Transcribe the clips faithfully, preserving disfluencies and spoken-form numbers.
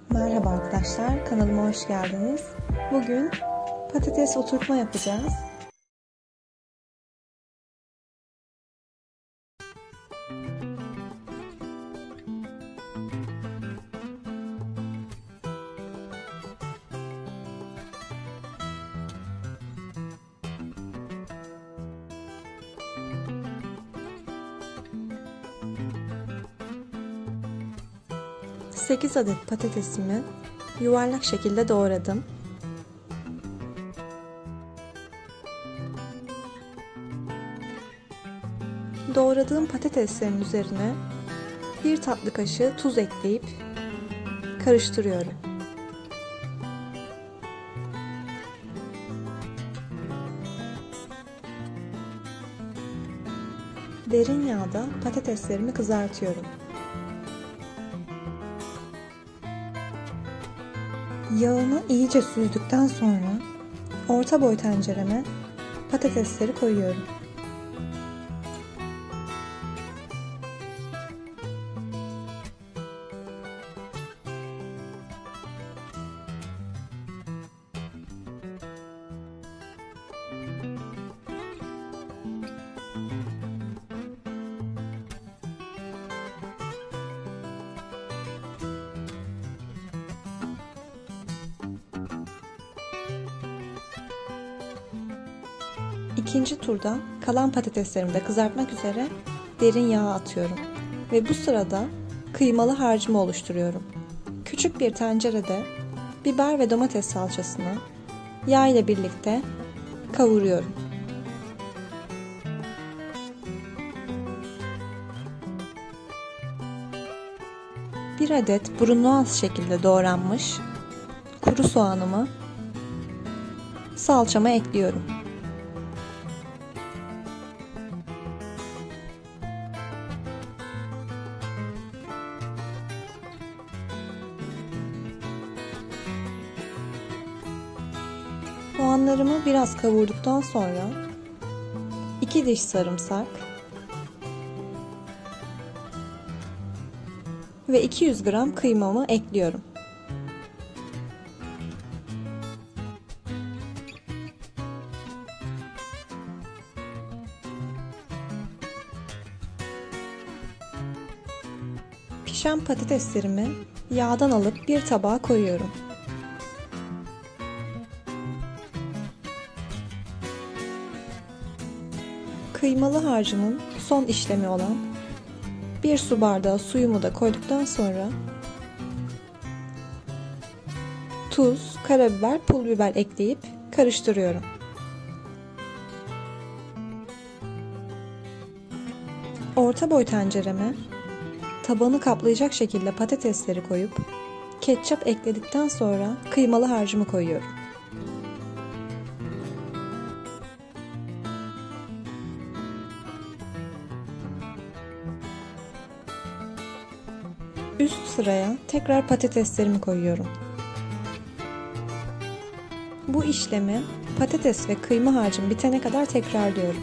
Merhaba arkadaşlar, kanalıma hoş geldiniz. Bugün patates oturtma yapacağız. sekiz adet patatesimi yuvarlak şekilde doğradım. Doğradığım patateslerin üzerine bir tatlı kaşığı tuz ekleyip karıştırıyorum. Derin yağda patateslerimi kızartıyorum. Yağını iyice süzdükten sonra orta boy tencereme patatesleri koyuyorum. İkinci turda kalan patateslerimi de kızartmak üzere derin yağa atıyorum ve bu sırada kıymalı harcımı oluşturuyorum. Küçük bir tencerede biber ve domates salçasını yağ ile birlikte kavuruyorum. Bir adet brunoise şekilde doğranmış kuru soğanımı salçama ekliyorum. Soğanlarımı biraz kavurduktan sonra iki diş sarımsak ve iki yüz gram kıymamı ekliyorum. Pişen patateslerimi yağdan alıp bir tabağa koyuyorum. Kıymalı harcımın son işlemi olan bir su bardağı suyumu da koyduktan sonra tuz, karabiber, pul biber ekleyip karıştırıyorum. Orta boy tencereme tabanı kaplayacak şekilde patatesleri koyup ketçap ekledikten sonra kıymalı harcımı koyuyorum. Üst sıraya tekrar patateslerimi koyuyorum. Bu işlemi patates ve kıyma harcım bitene kadar tekrarlıyorum.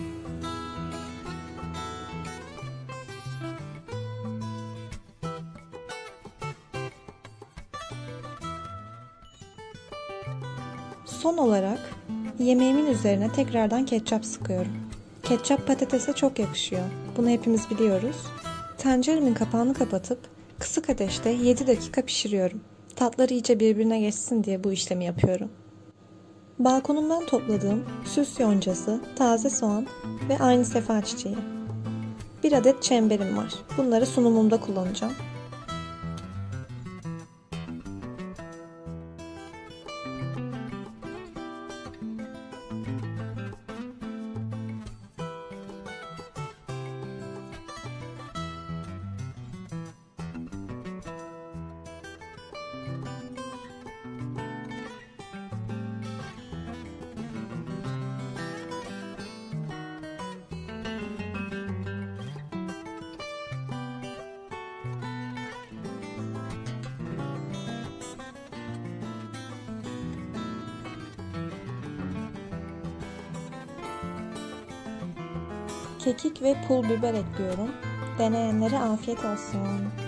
Son olarak yemeğimin üzerine tekrardan ketçap sıkıyorum. Ketçap patatese çok yakışıyor. Bunu hepimiz biliyoruz. Tenceremin kapağını kapatıp kısık ateşte yedi dakika pişiriyorum. Tatlar iyice birbirine geçsin diye bu işlemi yapıyorum. Balkonumdan topladığım süs yoncası, taze soğan ve aynı sefa çiçeği. Bir adet çemberim var. Bunları sunumumda kullanacağım. Kekik ve pul biber ekliyorum. Deneyenlere afiyet olsun.